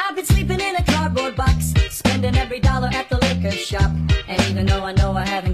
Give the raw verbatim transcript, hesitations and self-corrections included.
I've been sleeping in a cardboard box, spending every dollar at the liquor shop. And even though I know I haven't